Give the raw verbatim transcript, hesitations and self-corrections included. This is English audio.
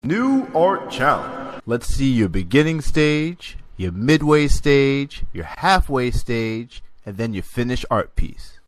New art challenge. Let's see your beginning stage, your midway stage, your halfway stage, and then your finished art piece.